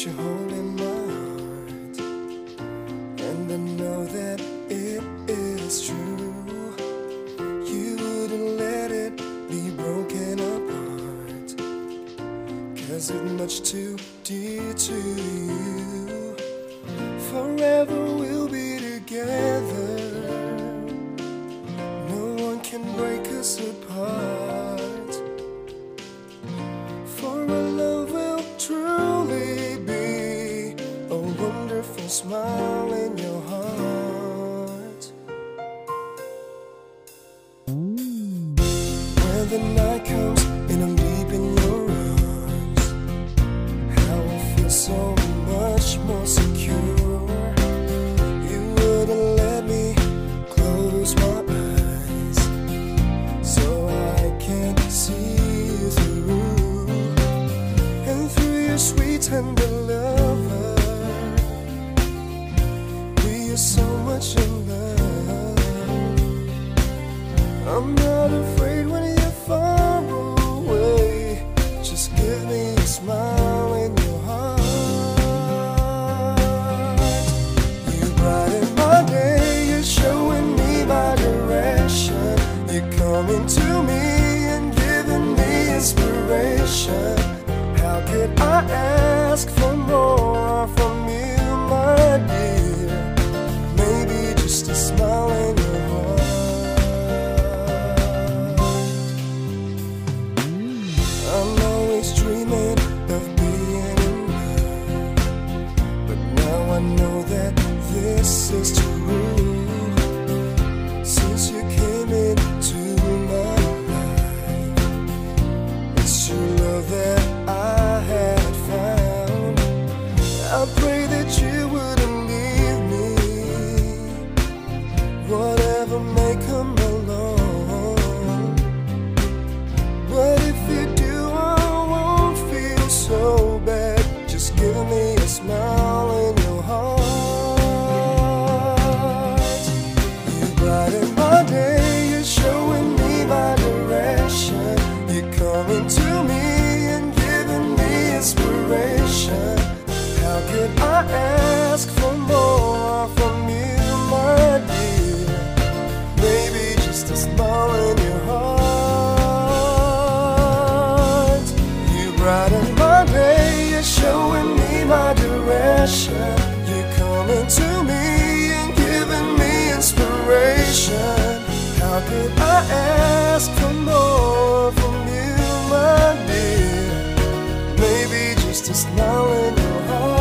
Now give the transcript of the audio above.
you hold in my heart, and I know that it is true. You wouldn't let it be broken apart, 'cause it's much too dear to you. Forever we'll be together, no one can break us apart. For our love will truly be a wonderful smile in your heart. When the night comes and I'm deep in your arms, how I feel so much more secure. You wouldn't let me close my eyes, so I can't see you through. And through your sweet tender lover, we are so much in love. I'm not afraid when you're far away. Just give me a smile in your heart. You brighten my day, you're showing me my direction. You're coming to me and giving me inspiration. How could I ask for more from you, my dear? Maybe just a smile in your heart. I'm always dreaming of being in love, but now I know that this is true. Since you came into my life, it's true love that I had found. I pray that you wouldn't leave me, whatever may come along. But if you do, I won't feel so bad. Just give me a smile in your heart. You brighten my day, you're showing me my direction. You're coming to me and giving me inspiration. How could I ask for more from you, my dear? Maybe just a smile in your heart. You brighten my day, you're showing me my direction. You're coming to me and giving me inspiration. How could I ask for more from you, my dear? Maybe just a smile in your heart.